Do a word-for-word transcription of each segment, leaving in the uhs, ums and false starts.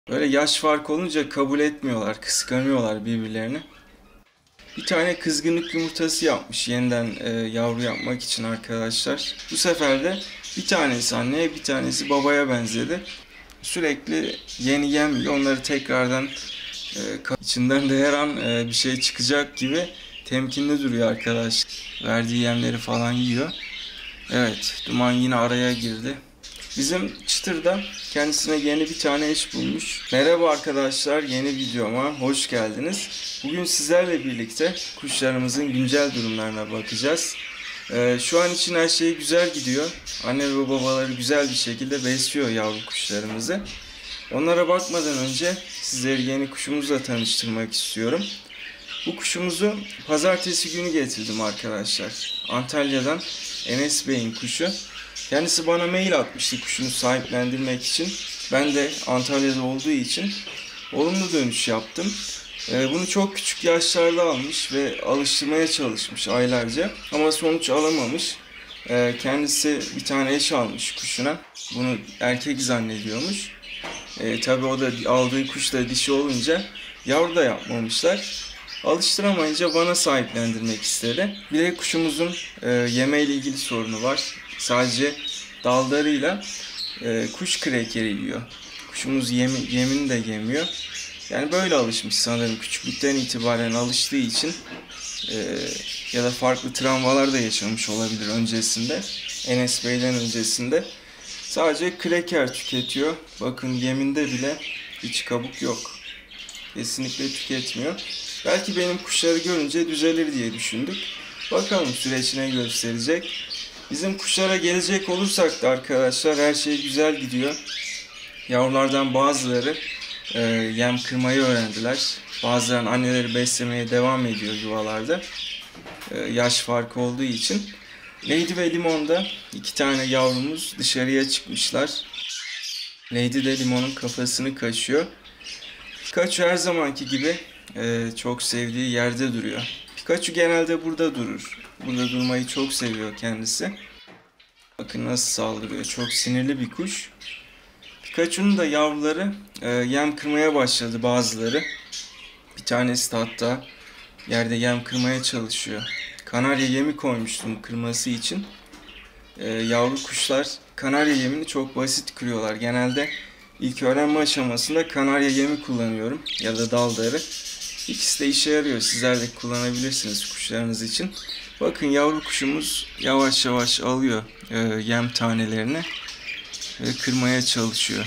Böyle yaş farkı olunca kabul etmiyorlar, kıskanıyorlar birbirlerini. Bir tane kızgınlık yumurtası yapmış yeniden e, yavru yapmak için arkadaşlar. Bu sefer de bir tanesi anneye, bir tanesi babaya benzedi. Sürekli yeni yem yiyor. Onları tekrardan e, içinden de her an e, bir şey çıkacak gibi temkinli duruyor arkadaş. Verdiği yemleri falan yiyor. Evet, Duman yine araya girdi. Bizim Çıtır da kendisine yeni bir tane eş bulmuş. Merhaba arkadaşlar, yeni videoma hoş geldiniz. Bugün sizlerle birlikte kuşlarımızın güncel durumlarına bakacağız. Ee, şu an için her şey güzel gidiyor. Anne ve babaları güzel bir şekilde besliyor yavru kuşlarımızı. Onlara bakmadan önce sizleri yeni kuşumuzla tanıştırmak istiyorum. Bu kuşumuzu pazartesi günü getirdim arkadaşlar. Antalya'dan Enes Bey'in kuşu. Kendisi bana mail atmıştı kuşunu sahiplendirmek için. Ben de Antalya'da olduğu için olumlu dönüş yaptım. Bunu çok küçük yaşlarda almış ve alıştırmaya çalışmış aylarca. Ama sonuç alamamış. Kendisi bir tane eş almış kuşuna. Bunu erkek zannediyormuş. E, tabii o da aldığı kuş da dişi olunca yavru da yapmamışlar. Alıştıramayınca bana sahiplendirmek istedi. Bir de kuşumuzun e, yeme ile ilgili sorunu var. Sadece dallarıyla e, kuş krekeri yiyor. Kuşumuz yemi, yemini de yemiyor. Yani böyle alışmış sanırım, küçüklükten itibaren alıştığı için e, ya da farklı travmalar da yaşamış olabilir öncesinde. Enes Bey'den öncesinde. Sadece kreker tüketiyor. Bakın yeminde bile hiç kabuk yok. Kesinlikle tüketmiyor. Belki benim kuşları görünce düzelir diye düşündük. Bakalım süreç ne gösterecek. Bizim kuşlara gelecek olursak da arkadaşlar her şey güzel gidiyor. Yavrulardan bazıları e, yem kırmayı öğrendiler. Bazılarının anneleri beslemeye devam ediyor yuvalarda. E, yaş farkı olduğu için. Lady ve Limon'da iki tane yavrumuz dışarıya çıkmışlar. Lady de Limon'un kafasını kaşıyor. Pikachu her zamanki gibi e, çok sevdiği yerde duruyor. Pikachu genelde burada durur. Burada durmayı çok seviyor kendisi. Bakın nasıl saldırıyor. Çok sinirli bir kuş. Pikachu'nun da yavruları e, yem kırmaya başladı bazıları. Bir tanesi de hatta yerde yem kırmaya çalışıyor. Kanarya yemi koymuştum kırması için. Ee, yavru kuşlar kanarya yemini çok basit kırıyorlar. Genelde ilk öğrenme aşamasında kanarya yemi kullanıyorum ya da daldarı. İkisi de işe yarıyor. Sizler de kullanabilirsiniz kuşlarınız için. Bakın yavru kuşumuz yavaş yavaş alıyor e, yem tanelerini ve kırmaya çalışıyor.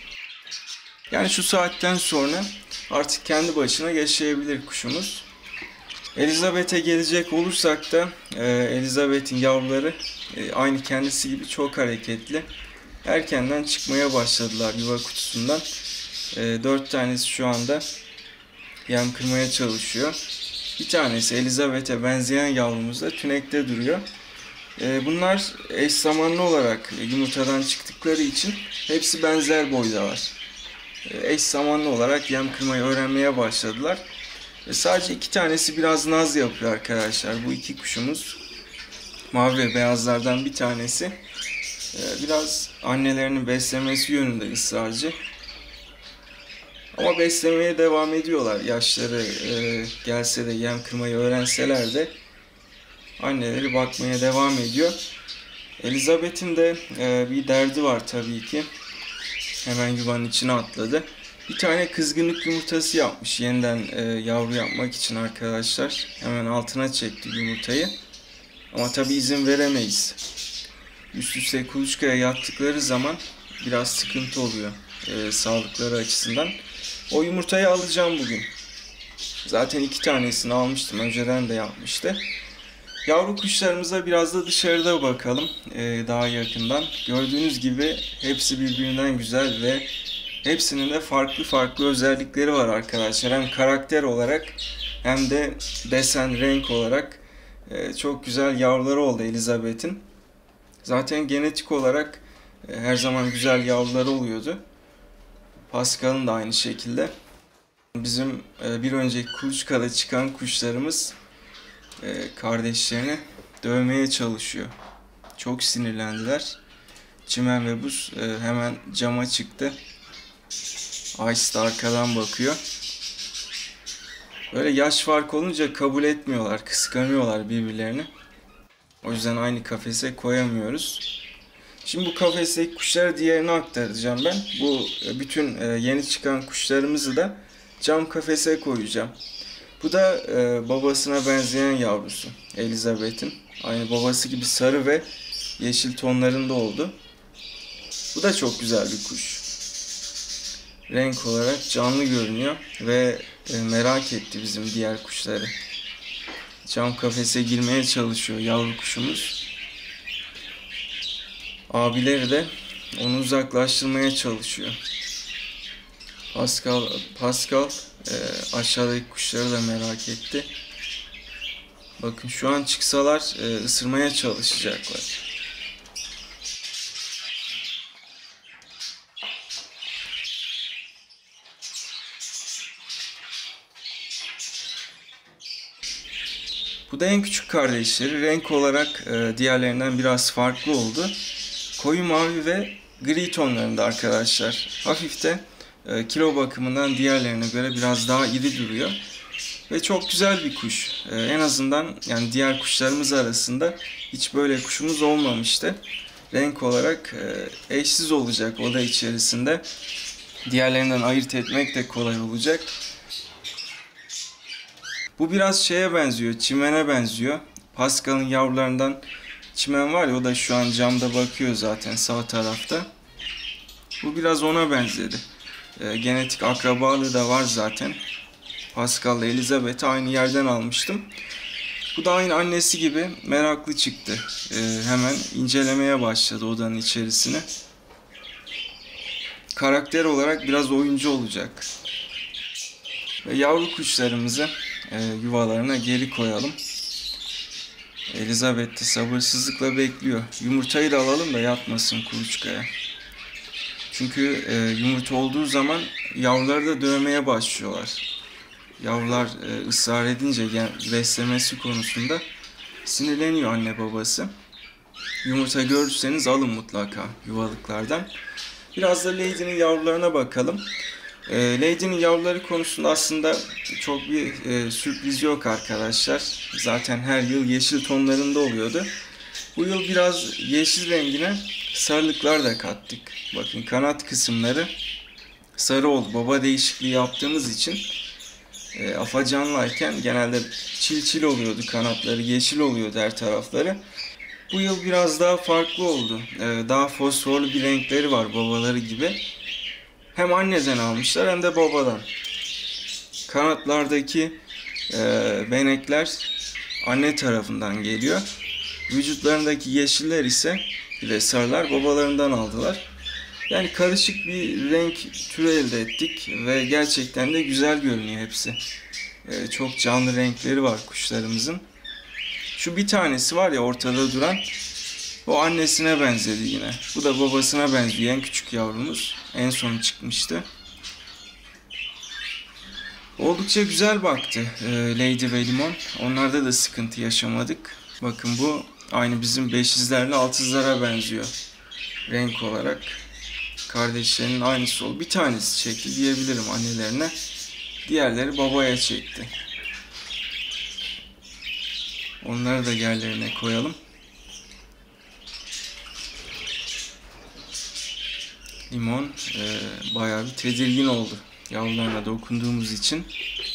Yani şu saatten sonra artık kendi başına yaşayabilir kuşumuz. Elizabeth'e gelecek olursak da e, Elizabeth'in yavruları e, aynı kendisi gibi çok hareketli. Erkenden çıkmaya başladılar yuva kutusundan. E, dört tanesi şu anda yem kırmaya çalışıyor. Bir tanesi Elizabeth'e benzeyen yavrumuz da tünekte duruyor. E, bunlar eş zamanlı olarak yumurtadan çıktıkları için hepsi benzer boydalar. E, eş zamanlı olarak yem kırmayı öğrenmeye başladılar. Ve sadece iki tanesi biraz naz yapıyor arkadaşlar. Bu iki kuşumuz, mavi ve beyazlardan bir tanesi biraz annelerinin beslemesi yönünde ısrarcı. Ama beslemeye devam ediyorlar. Yaşları e, gelse de yem kırmayı öğrenseler de anneleri bakmaya devam ediyor. Elizabeth'in de e, bir derdi var tabii ki. Hemen yuvanın içine atladı. Bir tane kızgınlık yumurtası yapmış yeniden e, yavru yapmak için arkadaşlar. Hemen altına çekti yumurtayı. Ama tabi izin veremeyiz. Üst üste kuluçkaya yattıkları zaman biraz sıkıntı oluyor e, sağlıkları açısından. O yumurtayı alacağım bugün. Zaten iki tanesini almıştım. Önceden de yapmıştı. Yavru kuşlarımıza biraz da dışarıda bakalım. E, daha yakından. Gördüğünüz gibi hepsi birbirinden güzel ve hepsinin de farklı farklı özellikleri var arkadaşlar. Hem karakter olarak hem de desen, renk olarak e, çok güzel yavruları oldu Elizabeth'in. Zaten genetik olarak e, her zaman güzel yavruları oluyordu. Pascal'ın da aynı şekilde. Bizim e, bir önceki kuluçkada çıkan kuşlarımız e, kardeşlerini dövmeye çalışıyor. Çok sinirlendiler. Çimen ve Buz e, hemen cama çıktı. Ice de arkadan bakıyor. Böyle yaş farkı olunca kabul etmiyorlar, kıskanıyorlar birbirlerini. O yüzden aynı kafese koyamıyoruz. Şimdi bu kafesteki kuşları diğerine aktaracağım ben. Bu bütün yeni çıkan kuşlarımızı da cam kafese koyacağım. Bu da babasına benzeyen yavrusu Elizabeth'in. Aynı babası gibi sarı ve yeşil tonlarında oldu. Bu da çok güzel bir kuş. Renk olarak canlı görünüyor ve merak etti bizim diğer kuşları. Cam kafese girmeye çalışıyor yavru kuşumuz. Abileri de onu uzaklaştırmaya çalışıyor. Pascal, Pascal e, aşağıdaki kuşları da merak etti. Bakın şu an çıksalar e, ısırmaya çalışacaklar. Bu da en küçük kardeşleri. Renk olarak e, diğerlerinden biraz farklı oldu. Koyu mavi ve gri tonlarında arkadaşlar. Hafif de e, kilo bakımından diğerlerine göre biraz daha iri duruyor. Ve çok güzel bir kuş. E, en azından yani diğer kuşlarımız arasında hiç böyle kuşumuz olmamıştı. Renk olarak e, eşsiz olacak oda içerisinde. Diğerlerinden ayırt etmek de kolay olacak. Bu biraz şeye benziyor, çimene benziyor. Pascal'ın yavrularından çimen var ya, o da şu an camda bakıyor zaten sağ tarafta. Bu biraz ona benzedi. E, genetik akrabalığı da var zaten. Pascal ile Elizabeth'i aynı yerden almıştım. Bu da aynı annesi gibi meraklı çıktı. E, hemen incelemeye başladı odanın içerisini. Karakter olarak biraz oyuncu olacak. Ve yavru kuşlarımızı e, yuvalarına geri koyalım. Elizabeth de sabırsızlıkla bekliyor. Yumurtayı da alalım da yatmasın kuluçkaya. Çünkü e, yumurta olduğu zaman yavruları da dövmeye başlıyorlar. Yavrular e, ısrar edince yani beslemesi konusunda sinirleniyor anne babası. Yumurta görürseniz alın mutlaka yuvalıklardan. Biraz da Lady'nin yavrularına bakalım. E, Lady'nin yavruları konusunda aslında çok bir e, sürpriz yok arkadaşlar. Zaten her yıl yeşil tonlarında oluyordu. Bu yıl biraz yeşil rengine sarılıklar da kattık. Bakın kanat kısımları sarı oldu. Baba değişikliği yaptığımız için e, afacanlayken genelde çil çil oluyordu kanatları, yeşil oluyordu her tarafları. Bu yıl biraz daha farklı oldu. E, daha fosforlu bir renkleri var babaları gibi. Hem anneden almışlar hem de babadan. Kanatlardaki e, benekler anne tarafından geliyor. Vücutlarındaki yeşiller ise ve sarılar babalarından aldılar. Yani karışık bir renk türü elde ettik ve gerçekten de güzel görünüyor hepsi. E, çok canlı renkleri var kuşlarımızın. Şu bir tanesi var ya ortada duran, o annesine benzedi yine. Bu da babasına benziyor, en küçük yavrumuz. En son çıkmıştı. Oldukça güzel baktı e, Lady ve Limon. Onlarda da sıkıntı yaşamadık. Bakın bu aynı bizim beşizlerle altızlara benziyor renk olarak. Kardeşlerinin aynısı oldu. Bir tanesi çekti diyebilirim annelerine. Diğerleri babaya çekti. Onları da yerlerine koyalım. Limon e, bayağı bir tedirgin oldu yavrularına dokunduğumuz için.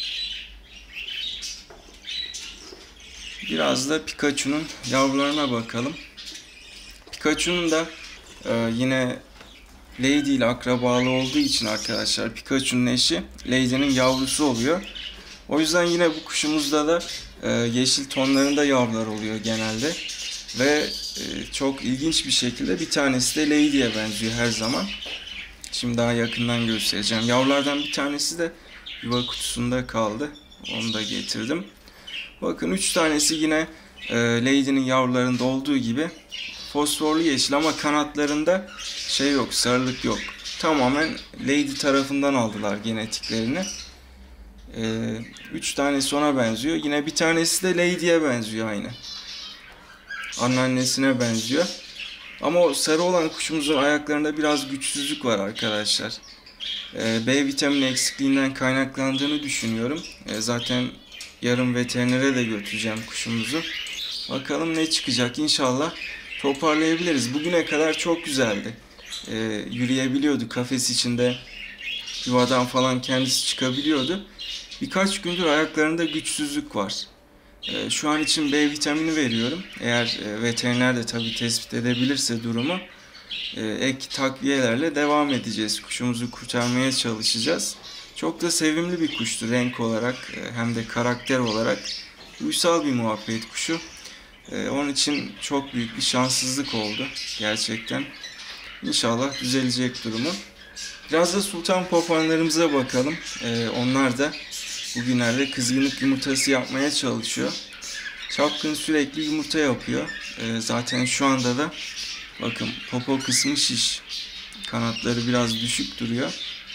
Biraz da Pikachu'nun yavrularına bakalım. Pikachu'nun da e, yine Lady ile akrabalı olduğu için arkadaşlar Pikachu'nun eşi Lady'nin yavrusu oluyor. O yüzden yine bu kuşumuzda da e, yeşil tonlarında yavrular oluyor genelde. Ve e, çok ilginç bir şekilde bir tanesi de Lady'ye benziyor her zaman. Şimdi daha yakından göstereceğim. Yavrulardan bir tanesi de yuva kutusunda kaldı. Onu da getirdim. Bakın üç tanesi yine e, Lady'nin yavrularında olduğu gibi fosforlu yeşil ama kanatlarında şey yok, sarılık yok. Tamamen Lady tarafından aldılar genetiklerini. E, üç tanesi ona benziyor. Yine bir tanesi de Lady'ye benziyor aynı. Anneannesine benziyor. Ama o sarı olan kuşumuzun ayaklarında biraz güçsüzlük var arkadaşlar. E, B vitamini eksikliğinden kaynaklandığını düşünüyorum. E, zaten yarın veterinere de götüreceğim kuşumuzu. Bakalım ne çıkacak, inşallah toparlayabiliriz. Bugüne kadar çok güzeldi. E, yürüyebiliyordu kafes içinde, yuvadan falan kendisi çıkabiliyordu. Birkaç gündür ayaklarında güçsüzlük var. E, şu an için B vitamini veriyorum. Eğer e, veteriner de tabii tespit edebilirse durumu, e, ek takviyelerle devam edeceğiz. Kuşumuzu kurtarmaya çalışacağız. Çok da sevimli bir kuştu renk olarak, e, hem de karakter olarak. Uysal bir muhabbet kuşu. E, onun için çok büyük bir şanssızlık oldu gerçekten. İnşallah düzelecek durumu. Biraz da sultan papağanlarımıza bakalım. Ee, onlar da bugünlerde kızgınlık yumurtası yapmaya çalışıyor. Çapkın sürekli yumurta yapıyor. Ee, zaten şu anda da bakın popo kısmı şiş. Kanatları biraz düşük duruyor.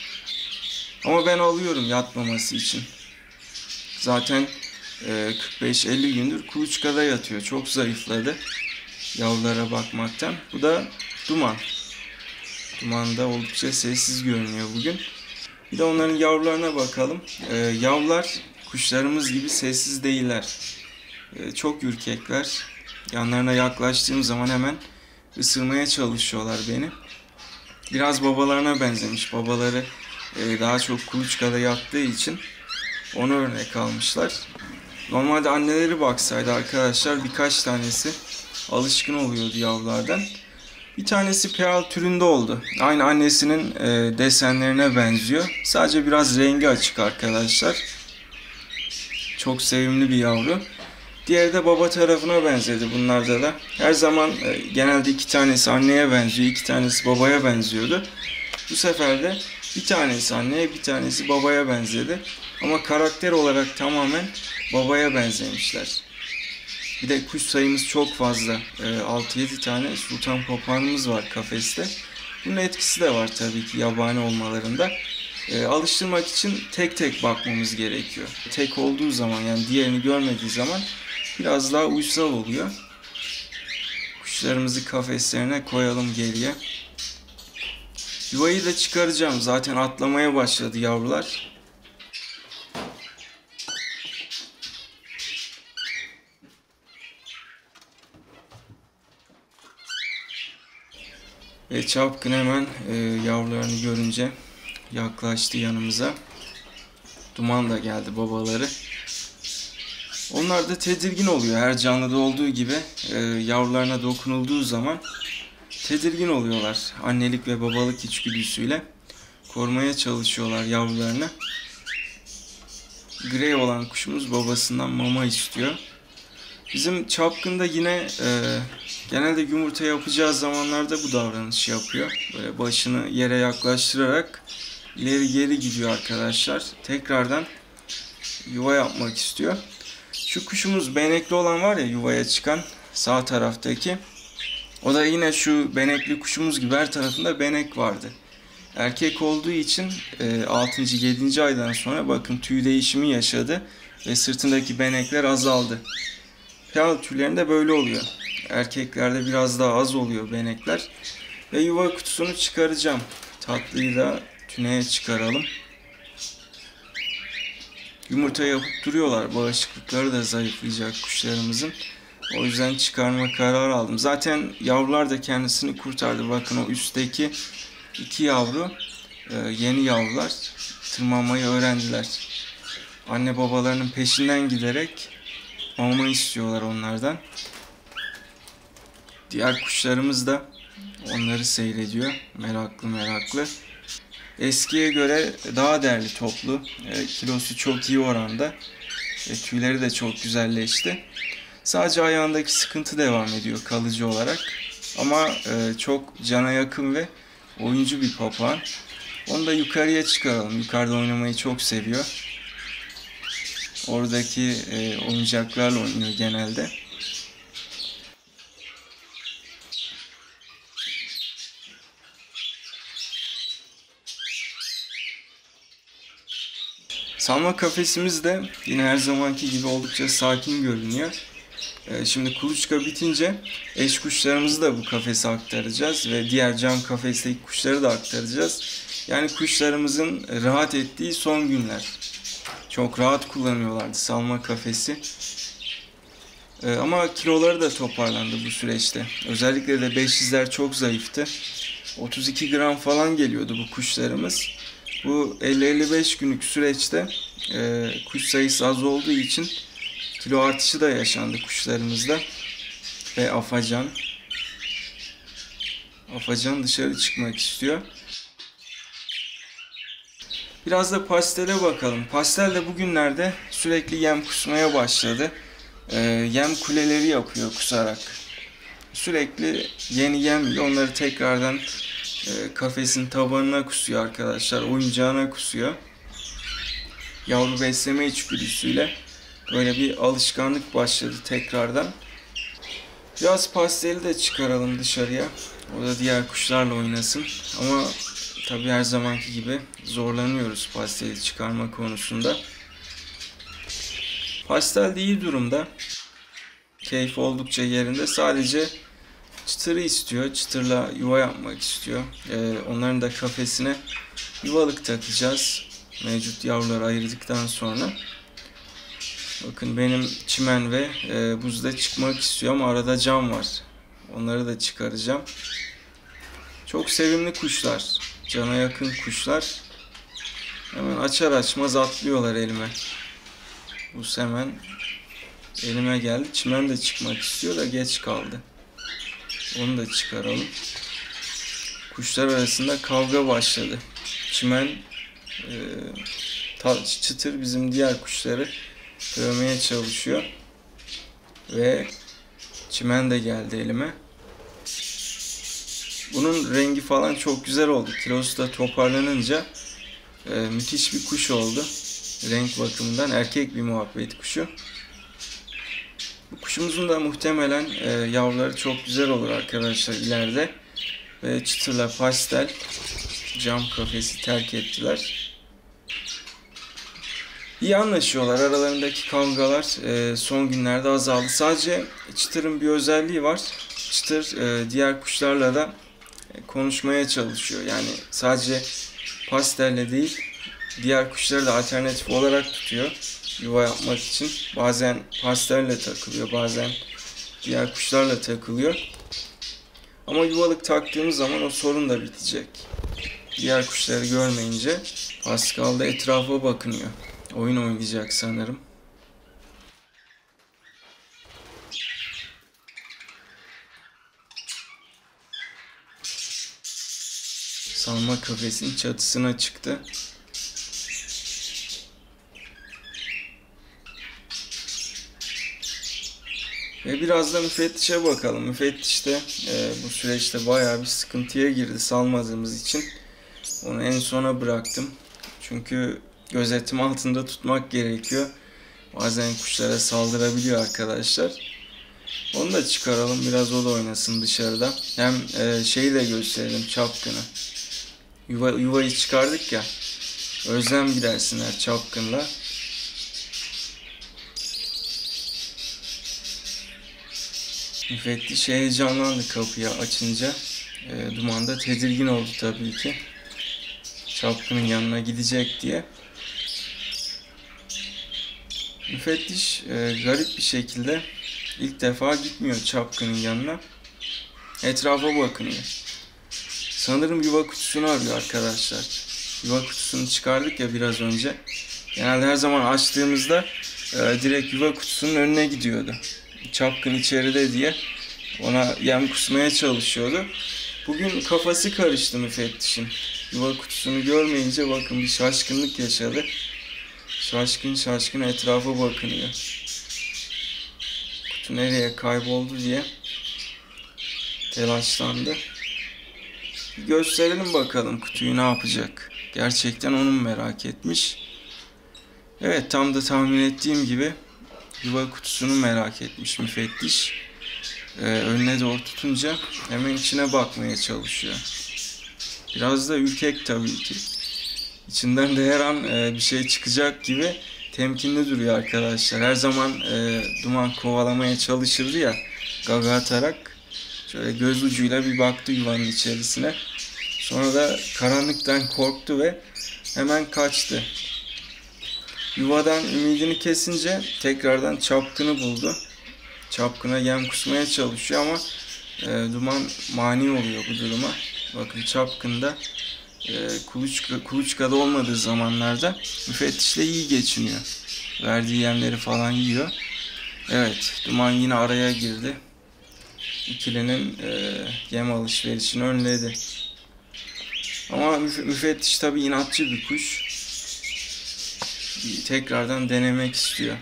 Ama ben alıyorum yatmaması için. Zaten e, kırk beş elli gündür kuluçkada yatıyor. Çok zayıfladı yavrulara bakmaktan. Bu da Duman. Duman da oldukça sessiz görünüyor bugün. Bir de onların yavrularına bakalım. Ee, yavrular kuşlarımız gibi sessiz değiller. Ee, çok ürkekler. Yanlarına yaklaştığım zaman hemen ısırmaya çalışıyorlar beni. Biraz babalarına benzemiş. Babaları e, daha çok kuluçkada yattığı için onu örnek almışlar. Normalde anneleri baksaydı arkadaşlar birkaç tanesi alışkın oluyordu yavrulardan. Bir tanesi Pearl türünde oldu. Aynı annesinin e, desenlerine benziyor. Sadece biraz rengi açık arkadaşlar. Çok sevimli bir yavru. Diğeri de baba tarafına benzedi bunlarda da. Her zaman e, genelde iki tanesi anneye benziyor, iki tanesi babaya benziyordu. Bu sefer de bir tanesi anneye, bir tanesi babaya benzedi. Ama karakter olarak tamamen babaya benzemişler. Bir de kuş sayımız çok fazla. altı yedi tane sultan papağanımız var kafeste. Bunun etkisi de var tabii ki yabani olmalarında. E, alıştırmak için tek tek bakmamız gerekiyor. Tek olduğu zaman, yani diğerini görmediği zaman biraz daha uysal oluyor. Kuşlarımızı kafeslerine koyalım geriye. Yuvayı da çıkaracağım. Zaten atlamaya başladı yavrular. Ve Çapkın hemen e, yavrularını görünce yaklaştı yanımıza. Duman da geldi, babaları. Onlar da tedirgin oluyor. Her canlıda olduğu gibi e, yavrularına dokunulduğu zaman tedirgin oluyorlar. Annelik ve babalık içgüdüsüyle korumaya çalışıyorlar yavrularını. Grey olan kuşumuz babasından mama istiyor. Bizim Çapkın da yine e, genelde yumurta yapacağı zamanlarda bu davranışı yapıyor. Böyle başını yere yaklaştırarak ileri geri gidiyor arkadaşlar. Tekrardan yuva yapmak istiyor. Şu kuşumuz benekli olan var ya, yuvaya çıkan sağ taraftaki. O da yine şu benekli kuşumuz gibi her tarafında benek vardı. Erkek olduğu için altıncı yedinci aydan sonra bakın tüy değişimi yaşadı ve sırtındaki benekler azaldı. Pearl tüylerinde böyle oluyor. Erkeklerde biraz daha az oluyor benekler. Ve yuva kutusunu çıkaracağım. Tatlıyı da tüneye çıkaralım. Yumurta yapıp duruyorlar. Bağışıklıkları da zayıflayacak kuşlarımızın. O yüzden çıkarma kararı aldım. Zaten yavrular da kendisini kurtardı. Bakın o üstteki iki yavru, yeni yavrular tırmanmayı öğrendiler. Anne babalarının peşinden giderek mama istiyorlar onlardan. Diğer kuşlarımız da onları seyrediyor. Meraklı meraklı. Eskiye göre daha değerli toplu. E, kilosu çok iyi oranda. E, tüyleri de çok güzelleşti. Sadece ayağındaki sıkıntı devam ediyor kalıcı olarak. Ama e, çok cana yakın ve oyuncu bir papağan. Onu da yukarıya çıkaralım. Yukarıda oynamayı çok seviyor. Oradaki e, oyuncaklarla oynuyor genelde. Salma kafesimiz de yine her zamanki gibi oldukça sakin görünüyor. Ee, şimdi kuluçka bitince eş kuşlarımızı da bu kafese aktaracağız ve diğer cam kafesteki kuşları da aktaracağız. Yani kuşlarımızın rahat ettiği son günler. Çok rahat kullanıyorlardı salma kafesi. Ee, ama kiloları da toparlandı bu süreçte. Özellikle de beşizler çok zayıftı. otuz iki gram falan geliyordu bu kuşlarımız. Bu elli elli beş günlük süreçte e, kuş sayısı az olduğu için kilo artışı da yaşandı kuşlarımızda. Ve Afacan. Afacan dışarı çıkmak istiyor. Biraz da pastele bakalım. Pastel de bugünlerde sürekli yem kusmaya başladı. Ee, yem kuleleri yapıyor kusarak. Sürekli yeni yem yiyor. Onları tekrardan e, kafesin tabanına kusuyor arkadaşlar. Oyuncağına kusuyor. Yavru besleme içgüdüsüyle böyle bir alışkanlık başladı tekrardan. Biraz pasteli de çıkaralım dışarıya. O da diğer kuşlarla oynasın. Ama tabii her zamanki gibi zorlanıyoruz pasteli çıkarma konusunda. Pastel de iyi durumda. Keyif oldukça yerinde. Sadece çıtırı istiyor. Çıtırla yuva yapmak istiyor. Ee, onların da kafesine yuvalık takacağız. Mevcut yavruları ayırdıktan sonra. Bakın benim çimen ve e, buzda çıkmak istiyor ama arada cam var. Onları da çıkaracağım. Çok sevimli kuşlar. Cana yakın kuşlar. Hemen açar açmaz atlıyorlar elime. Bu hemen elime geldi. Çimen de çıkmak istiyor da geç kaldı. Onu da çıkaralım. Kuşlar arasında kavga başladı. Çimen e, çıtır bizim diğer kuşları dövmeye çalışıyor. Ve çimen de geldi elime. Bunun rengi falan çok güzel oldu. Kilosu da toparlanınca e, müthiş bir kuş oldu. Renk bakımından erkek bir muhabbet kuşu. Bu kuşumuzun da muhtemelen e, yavruları çok güzel olur arkadaşlar ileride. Ve çıtırla pastel cam kafesi terk ettiler. İyi anlaşıyorlar. Aralarındaki kavgalar e, son günlerde azaldı. Sadece çıtırın bir özelliği var. Çıtır e, diğer kuşlarla da konuşmaya çalışıyor. Yani sadece pastelle değil, diğer kuşları da alternatif olarak tutuyor yuva yapmak için. Bazen pastelle takılıyor, bazen diğer kuşlarla takılıyor. Ama yuvalık taktığımız zaman o sorun da bitecek. Diğer kuşları görmeyince Pascal da etrafa bakınıyor. Oyun oynayacak sanırım. Salma kafesinin çatısına çıktı. Ve biraz da müfettişe bakalım. Müfettiş de e, bu süreçte bayağı bir sıkıntıya girdi salmadığımız için. Onu en sona bıraktım. Çünkü gözetim altında tutmak gerekiyor. Bazen kuşlara saldırabiliyor arkadaşlar. Onu da çıkaralım. Biraz o da oynasın dışarıda. Hem e, şeyi de gösterelim, çapkını. Yuva, yuvayı çıkardık ya. Özlem gidersinler çapkınla. Müfettiş heyecanlandı kapıyı açınca. E, Duman da tedirgin oldu tabii ki. Çapkının yanına gidecek diye. Müfettiş e, garip bir şekilde ilk defa gitmiyor çapkının yanına. Etrafa bakınıyor. Sanırım yuva kutusunu arıyor arkadaşlar. Yuva kutusunu çıkardık ya biraz önce. Genelde her zaman açtığımızda e, direkt yuva kutusunun önüne gidiyordu. Çapkın içeride diye ona yem kusmaya çalışıyordu. Bugün kafası karıştı müfettişin. Yuva kutusunu görmeyince bakın bir şaşkınlık yaşadı. Şaşkın şaşkın etrafa bakınıyor. Kutu nereye kayboldu diye telaşlandı. Gösterelim bakalım kutuyu ne yapacak. Gerçekten onu merak etmiş. Evet, tam da tahmin ettiğim gibi yuva kutusunu merak etmiş müfettiş. Ee, önüne doğru tutunca hemen içine bakmaya çalışıyor. Biraz da ürkek tabii ki. İçinden de her an e, bir şey çıkacak gibi temkinli duruyor arkadaşlar. Her zaman e, Duman kovalamaya çalışırdı ya, gaga atarak. Şöyle göz ucuyla bir baktı yuvanın içerisine. Sonra da karanlıktan korktu ve hemen kaçtı. Yuvadan ümidini kesince tekrardan çapkını buldu. Çapkına yem kusmaya çalışıyor ama e, duman mani oluyor bu duruma. Bakın çapkında e, kuluçka, kuluçkada olmadığı zamanlarda müfettişle iyi geçiniyor. Verdiği yemleri falan yiyor. Evet, duman yine araya girdi. İkilinin e, yem alışverişini önledi. Ama müfettiş tabi inatçı bir kuş. Tekrardan denemek istiyor.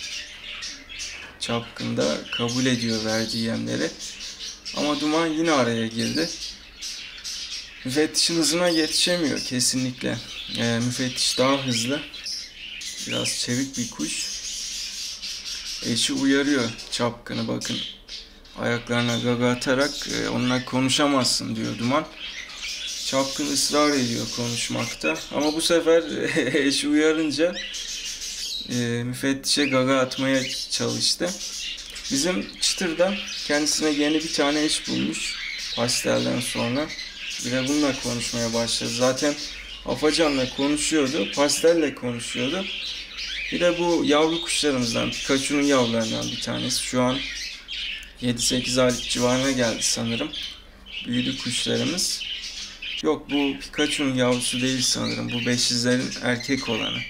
Çapkında kabul ediyor verdiği yemleri. Ama duman yine araya girdi. Müfettişin hızına yetişemiyor kesinlikle. E, müfettiş daha hızlı. Biraz çevik bir kuş. Eşi uyarıyor çapkını, bakın. Ayaklarına gaga atarak e, onunla konuşamazsın diyor duman. Çapkın ısrar ediyor konuşmakta. Ama bu sefer eşi uyarınca e, müfettişe gaga atmaya çalıştı. Bizim çıtır da kendisine yeni bir tane eş bulmuş pastelden sonra. Bir de bununla konuşmaya başladı. Zaten afacanla konuşuyordu, pastelle konuşuyordu. Bir de bu yavru kuşlarımızdan, Pikachu'nun yavrularından bir tanesi. Şu an yedi sekiz aylık civarına geldi sanırım. Büyüdü kuşlarımız. Yok, bu Pikachu'nun yavrusu değil sanırım. Bu beşizlerin erkek olanı.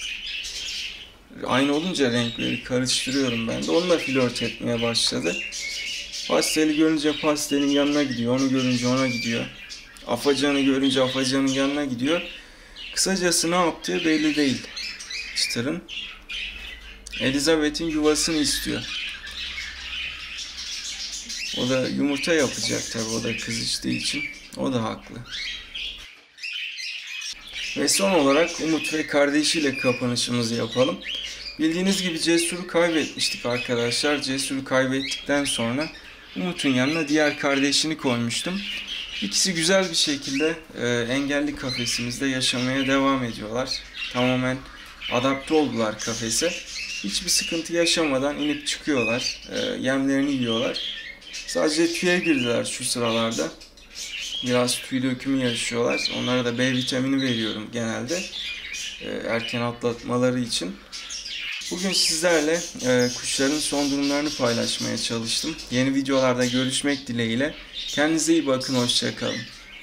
Aynı olunca renkleri karıştırıyorum ben de. Onunla flört etmeye başladı. Pasteli görünce pastelin yanına gidiyor. Onu görünce ona gidiyor. Afacanı görünce afacanın yanına gidiyor. Kısacası ne yaptığı belli değil çıtırın. Elizabeth'in yuvasını istiyor. O da yumurta yapacak tabi, o da kız içtiği için. O da haklı. Ve son olarak Umut ve kardeşiyle kapanışımızı yapalım. Bildiğiniz gibi Cesur'u kaybetmiştik arkadaşlar. Cesur'u kaybettikten sonra Umut'un yanına diğer kardeşini koymuştum. İkisi güzel bir şekilde e, engelli kafesimizde yaşamaya devam ediyorlar. Tamamen adapte oldular kafese. Hiçbir sıkıntı yaşamadan inip çıkıyorlar. E, yemlerini yiyorlar. Sadece tüye girdiler şu sıralarda. Biraz tüy dökümü yaşıyorlar. Onlara da B vitamini veriyorum genelde. E, erken atlatmaları için. Bugün sizlerle e, kuşların son durumlarını paylaşmaya çalıştım. Yeni videolarda görüşmek dileğiyle. Kendinize iyi bakın, hoşça kalın.